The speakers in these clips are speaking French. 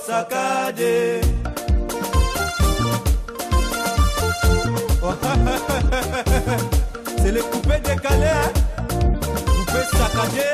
saccadé. C'est le coupé décalé, hein? Coupé saccadé.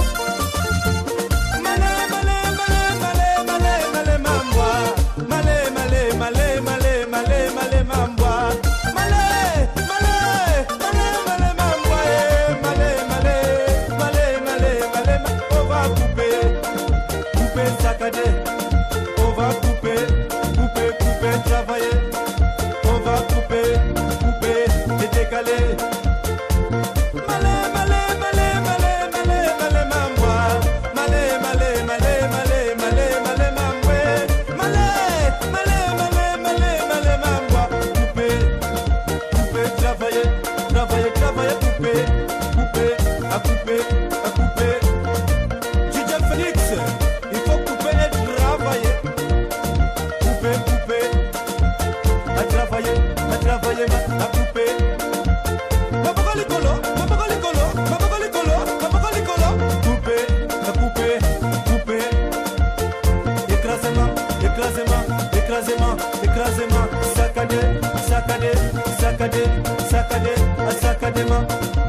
Malé, malé, malé, malé, malé, malé, mamboa. Malé, malé, malé, malé, malé, malé, mamboa. Malé, malé, malé, malé, mamboa. Malé, malé, malé, malé, malé, on va couper, couper saccadé. On va couper, couper, couper, travailler. On va couper, couper et décaler. Malé, malé, malé, malé, malé, malé, mamboa. Malé, malé, malé, malé, malé, malé, mamboa. Malé, malé, malé, malé, malé, mamboa. Couper, couper, travailler, travailler, travailler, couper, couper, à couper, à couper. DJ Félix, il faut couper et travailler. Couper, couper, à travailler, à travailler, à couper. Mabagolicolo, mabagolicolo, mabagolicolo, mabagolicolo. Couper, à couper, couper. Écrasement, écrasement, écrasement, écrasement. Saccadé, saccadé, saccadé, saccadé, à saccadement.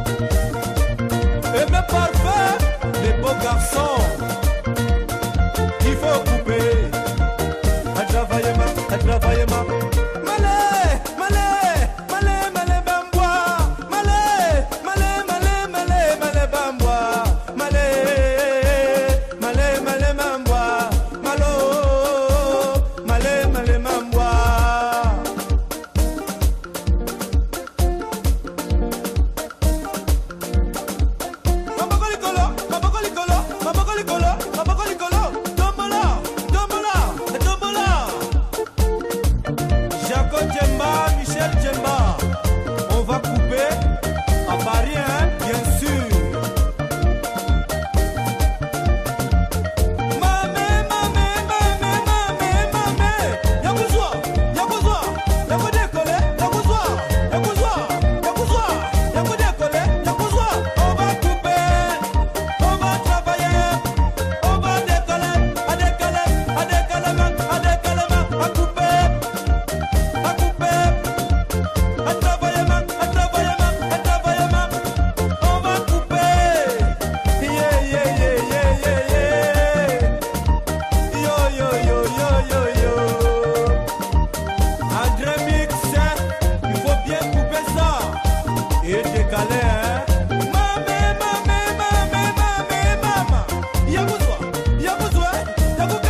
Et bien parfait, les beaux garçons. Il faut couper. À travailler, à travailler, malé, malé, malé, malé, bamboa. Malé, malé, malé, malé, malé, bamboa. Malé, malé, malé, bamboa. Malo, malé, malé, bamboa. Mabagolicolo, mabagolicolo, mabagolicolo, mabagolicolo. Dombola, dombola, dombola. Jaco Djemba, Michel Djemba. On va couper à Paris, hein, bien sûr. Mamé, mamé, mamé, mamé, mamé. Yakouzwa, yakouzwa, yako décoller, yakouzwa, yakouzwa, yakouzwa, yako décoller, yakouzwa. On va couper, on va travailler, on va décoller, à décoller, à décoller, à décoller, à couper, à couper, à travailler, à travailler, à travailler, on va couper. Yeah, yeah, yeah, yeah, yeah, yeah. Yo, yo, yo, yo, yo, yo. André Mix, il faut bien couper ça et décaler, hein. Mamé, mamé, mamé, mamé, maman. Yakouzwa, yakouzwa, yakouzwa.